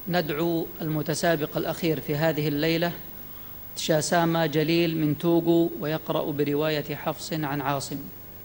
ندعو المتسابق الأخير في هذه الليلة تشاساما جليل من توغو، ويقرأ برواية حفص عن عاصم.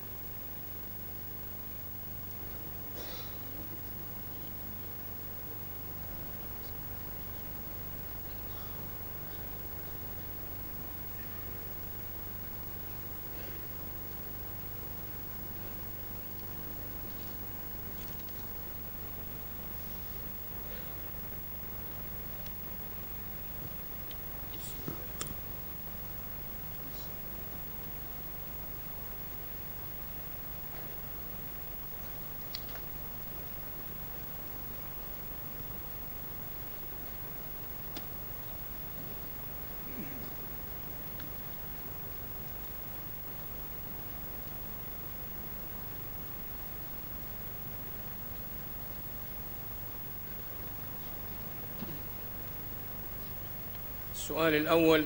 السؤال الأول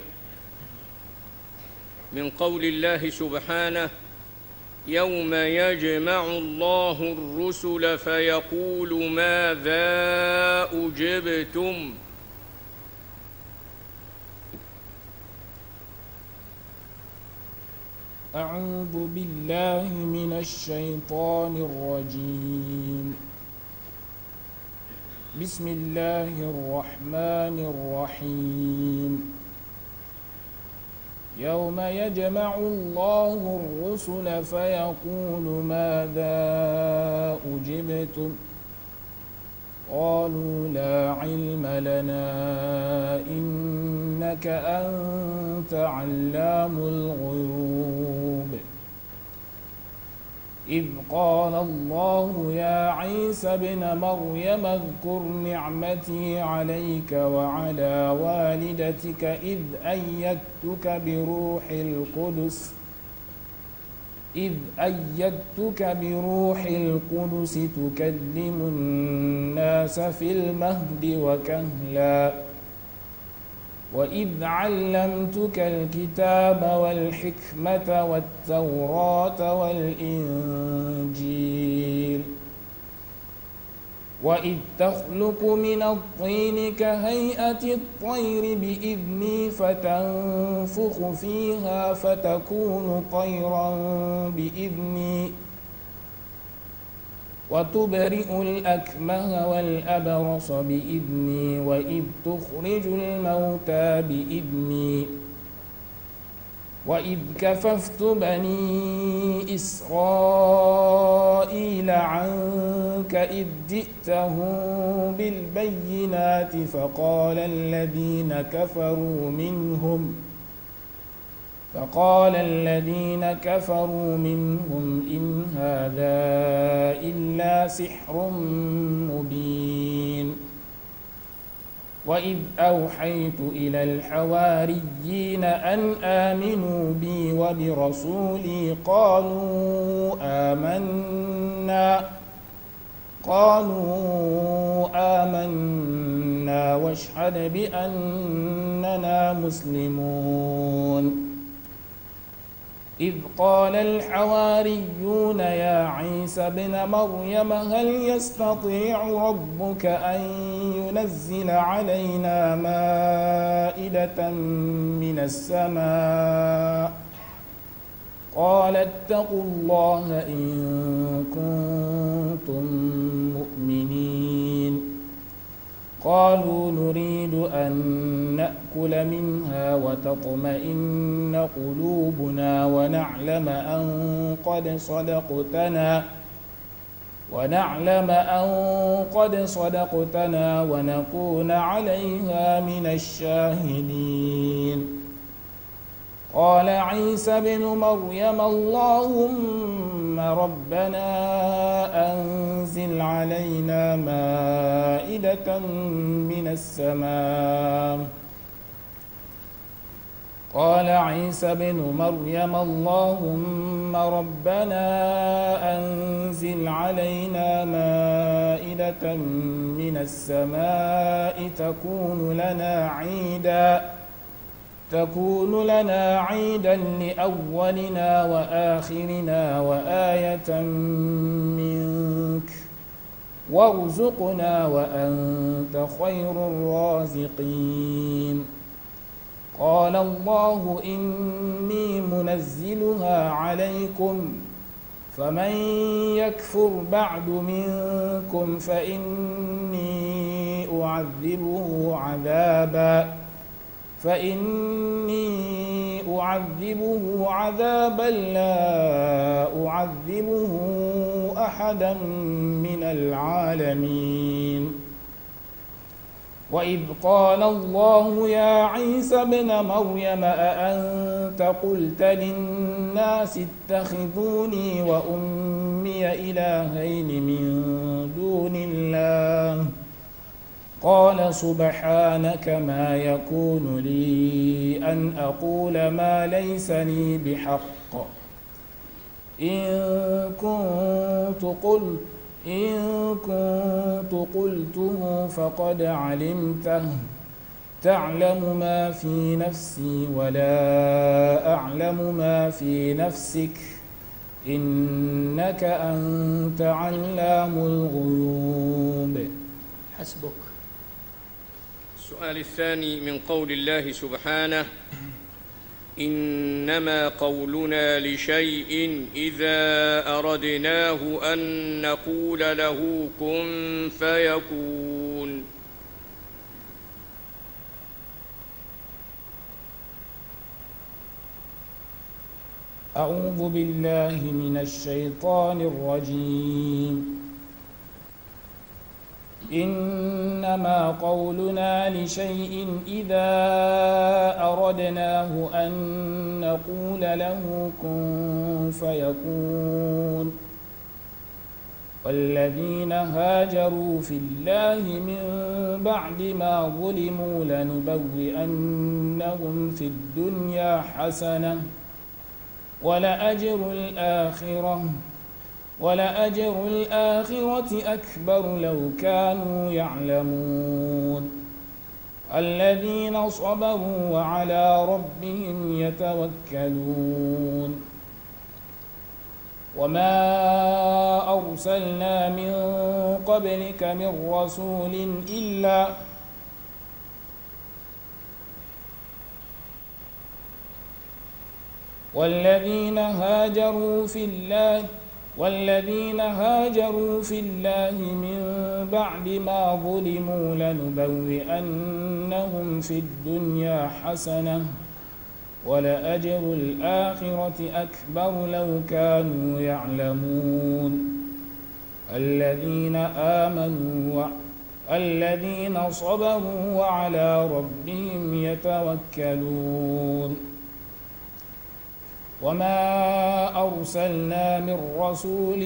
من قول الله سبحانه: يوم يجمع الله الرسل فيقول ماذا أجبتم. أعوذ بالله من الشيطان الرجيم. بسم الله الرحمن الرحيم. يوم يجمع الله الرسل فيقول ماذا أجبتم قالوا لا علم لنا إنك أنت علام الغيوب. إذ قال الله يا عيسى ابن مريم اذكر نعمتي عليك وعلى والدتك إذ أيدتك بروح القدس تكلم الناس في المهد وكهلا وإذ علمتك الكتاب والحكمة والتوراة والإنجيل وإذ تخلق من الطين كهيئة الطير بإذني فتنفخ فيها فتكون طيرا بإذني وتبرئ الأكمه والأبرص بإذني وإذ تخرج الموتى بإذني وإذ كففت بني إسرائيل عنك إذ جئتهم بالبينات فقال الذين كفروا منهم إن هذا إلا سحر مبين. وإذ أوحيت إلى الحواريين أن آمنوا بي وبرسولي قالوا آمنا واشهد بأننا مسلمون. إذ قال الحواريون يا عيسى ابن مريم هل يستطيع ربك أن ينزل علينا مائدة من السماء قال اتقوا الله إن كنتم مؤمنين. قالوا نريد أن نأكل منها وتطمئن قلوبنا ونعلم أن قد صدقتنا ونكون عليها من الشاهدين. قال عيسى بن مريم اللهم ربنا أنزل علينا مائدة من السماء. قال عيسى بن مريم اللهم ربنا أنزل علينا مائدة من السماء تكون لنا عيدا لأولنا وآخرنا وآية منك وارزقنا وأنت خير الرازقين. قال الله إني منزلها عليكم فمن يكفر بعد منكم فإني أعذبه عذابا لا أعذبه أحدا من العالمين. وإذ قال الله يا عيسى ابن مريم أأنت قلت للناس اتخذوني وأمي إلهين من دون الله قال سبحانك ما يكون لي أن أقول ما ليس لي بحق إن كنت قلته فقد علمته تعلم ما في نفسي ولا أعلم ما في نفسك إنك أنت علام الغيوب. حسبك. السؤال الثاني من قول الله سبحانه إنما قولنا لشيء إذا أردناه أن نقول له كن فيكون. أعوذ بالله من الشيطان الرجيم. إنما قولنا لشيء إذا أردناه أن نقول له كن فيكون. والذين هاجروا في الله من بعد ما ظلموا لنبوئنهم في الدنيا حسنة ولأجر الآخرة أكبر لو كانوا يعلمون. الذين صبروا وعلى ربهم يتوكلون. وما أرسلنا من قبلك من رسول إلا والذين هاجروا في الله من بعد ما ظلموا لنبوئنهم في الدنيا حسنة ولأجر الآخرة أكبر لو كانوا يعلمون. الذين صبروا وعلى ربهم يتوكلون. وما أرسلنا من رسول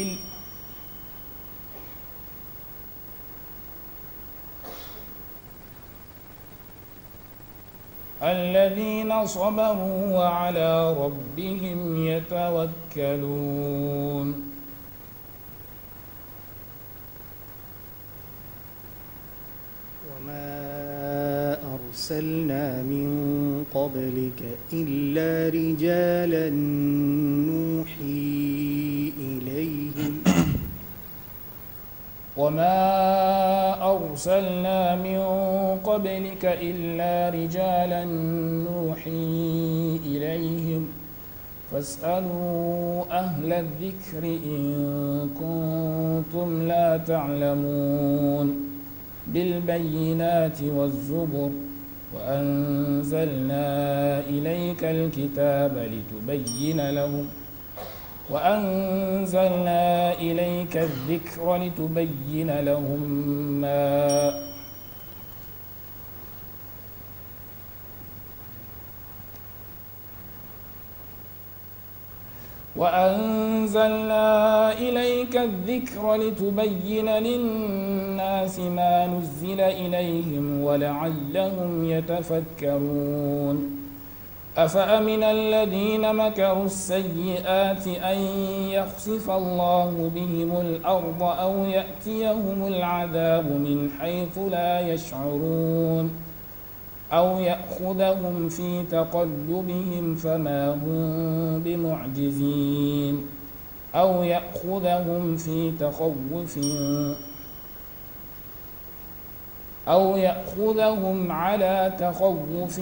الذين صبروا وعلى ربهم يتوكلون. وما أرسلنا من قبلك إلا رجالا نوحي إليهم فاسألوا أهل الذكر إن كنتم لا تعلمون. بالبينات والزبر وأنزلنا إليك الذكر لتبين لهم للناس ما نزل إليهم ولعلهم يتفكرون. أفأمن الذين مكروا السيئات أن يخسف الله بهم الأرض أو يأتيهم العذاب من حيث لا يشعرون أو يأخذهم في تقلبهم فما هم بمعجزين أو يأخذهم في تخوف أو يأخذهم على تخوف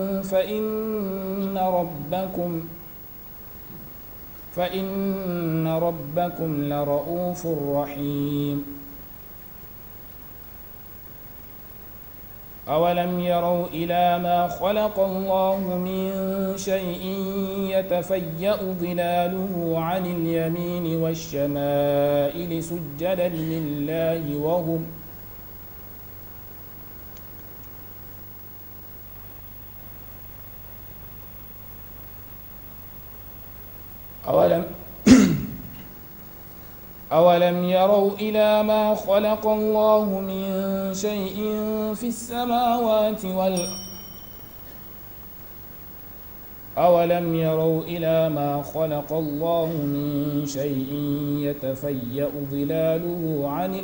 فإن ربكم لرؤوف رحيم. أولم يروا إلى ما خلق الله من شيء يتفيأ ظلاله عن اليمين والشمائل سجدا لله أولم يروا إلى ما خلق الله من شيء في السماوات أولم يروا إلى ما خلق الله من شيء يتفيأ ظلاله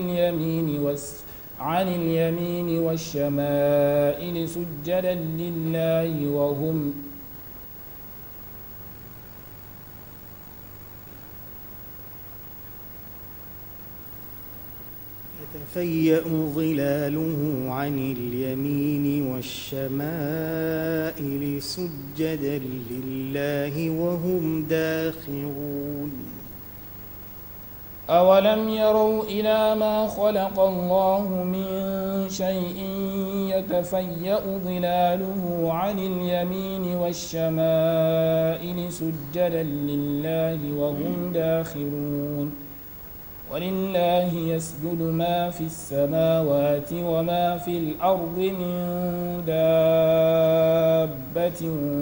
عن اليمين والشمائل سجدا لله يتفيأ ظلاله عن اليمين والشمائل سجدا لله وهم داخرون. أولم يروا إلى ما خلق الله من شيء يتفيأ ظلاله عن اليمين والشمائل سجدا لله وهم داخرون. ولله يسجد ما في السماوات وما في الأرض من دابة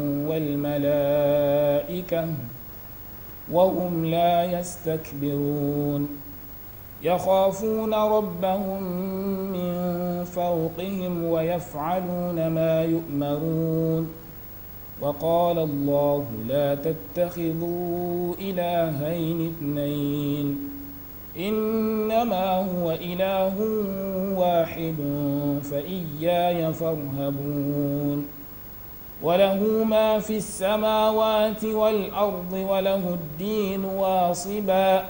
والملائكة وهم لا يستكبرون. يخافون ربهم من فوقهم ويفعلون ما يؤمرون. وقال الله لا تتخذوا إلهين اثنين إنما هو إله واحد فإياي فارهبون. وله ما في السماوات والأرض وله الدين واصبا.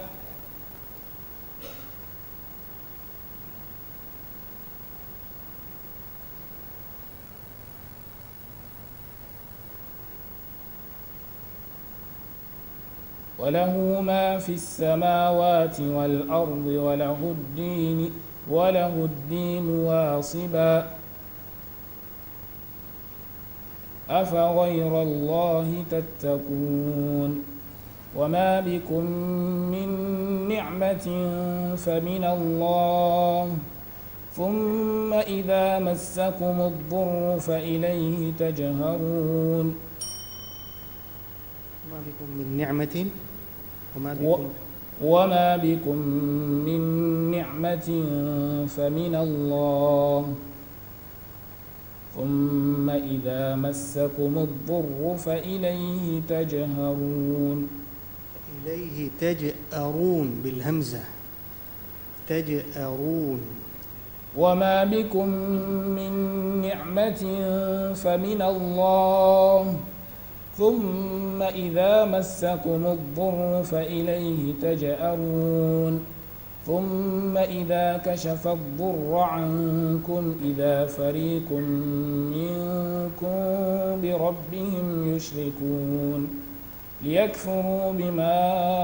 وله ما في السماوات والأرض وله الدين واصبا. أفغير الله تتقون. وما بكم من نعمة فمن الله ثم إذا مسكم الضر فإليه تجهرون. وما بكم من نعمة وما بكم من نعمة فمن الله ثم إذا مسكم الضر فإليه تجهرون. إليه تجأرون بالهمزة تجأرون. وما بكم من نعمة فمن الله ثم إذا مسكم الضر فإليه تجأرون. ثم إذا كشف الضر عنكم إذا فريق منكم بربهم يشركون. ليكفروا بما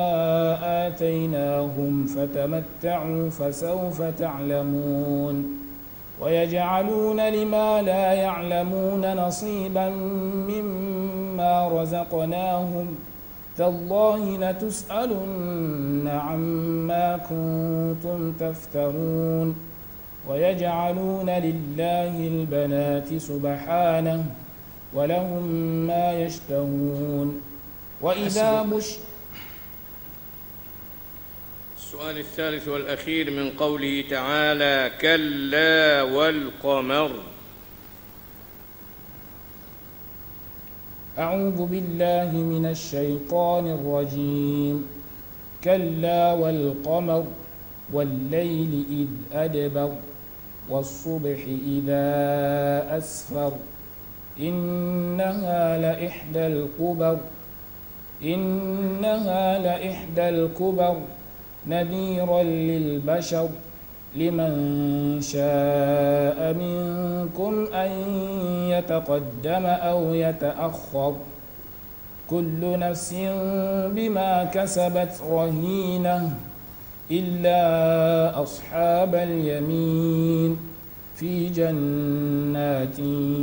آتيناهم فتمتعوا فسوف تعلمون. ويجعلون لما لا يعلمون نصيبا مما رزقناهم تالله لتسألن عما كنتم تفترون. ويجعلون لله البنات سبحانه ولهم ما يشتهون. وإذا السؤال الثالث والأخير من قوله تعالى كلا والقمر. أعوذ بالله من الشيطان الرجيم. كلا والقمر والليل إذ أدبر والصبح إذا أسفر إنها لإحدى الكبر نذيرا للبشر لمن شاء منكم أن يتقدم أو يتأخر كل نفس بما كسبت رهينة إلا أصحاب اليمين في جنات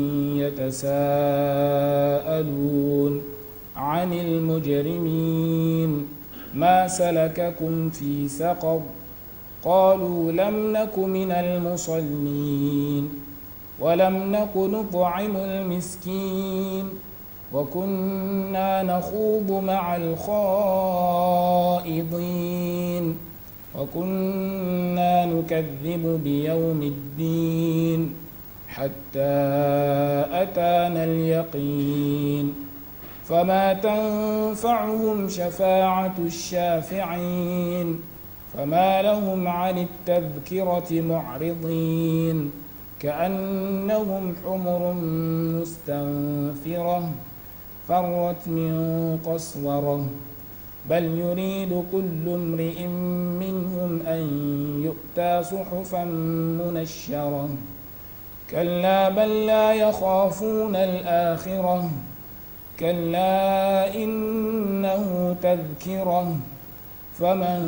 يتساءلون عن المجرمين ما سلككم في سقر قالوا لم نك من المصلين ولم نك نطعم المسكين وكنا نخوض مع الخائضين وكنا نكذب بيوم الدين حتى أتانا اليقين فما تنفعهم شفاعة الشافعين فما لهم عن التذكرة معرضين كأنهم حمر مستنفرة فرت من قسورة بل يريد كل امرئ منهم أن يؤتى صحفا منشرة كلا بل لا يخافون الآخرة كلا إنه تذكرة فمن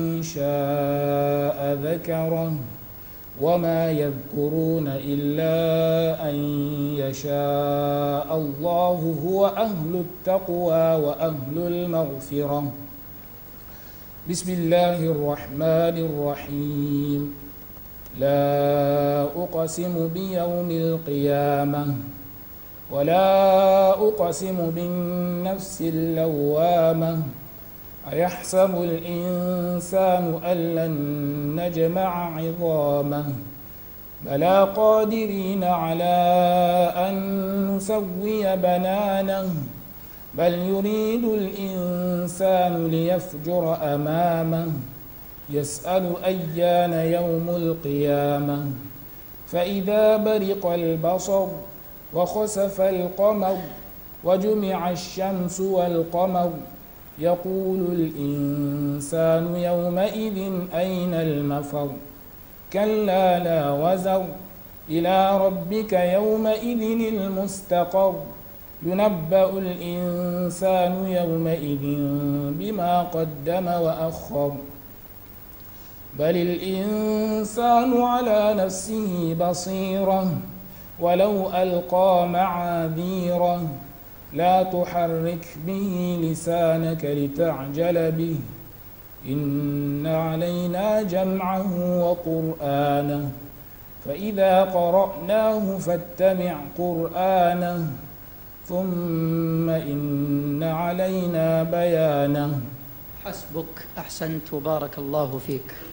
شاء ذكره وما يذكرون إلا أن يشاء الله هو أهل التقوى وأهل المغفرة بسم الله الرحمن الرحيم لا أقسم بيوم القيامة ولا أقسم بالنفس اللوامة أيحسب الإنسان أن لن نجمع عظامه بلى قادرين على أن نسوي بنانه بل يريد الإنسان ليفجر أمامه يسأل أيان يوم القيامة فإذا برق البصر وخسف القمر وجمع الشمس والقمر يقول الإنسان يومئذ أين المفر كلا لا وزر إلى ربك يومئذ المستقر ينبأ الإنسان يومئذ بما قدم وأخر بل الإنسان على نفسه بصيرة ولو ألقى معاذيره لا تحرك به لسانك لتعجل به إن علينا جمعه وقرآنه فإذا قرأناه فاتبع قرآنه ثم إن علينا بيانه حسبك، أحسنت وبارك الله فيك.